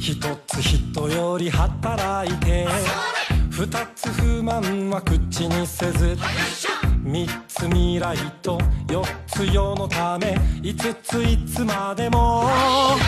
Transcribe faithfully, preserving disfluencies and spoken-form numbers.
一つ人より働いて、二つ不満は口にせず、三つ未来と四つ世のため、五ついつまでも